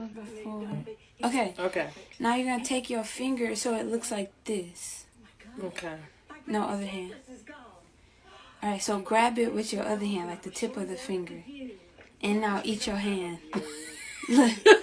before. Okay. Okay. Now you're gonna take your finger so it looks like this. Okay. No, other hand. Alright, so grab it with your other hand, like the tip of the finger. And now eat your hand. Look.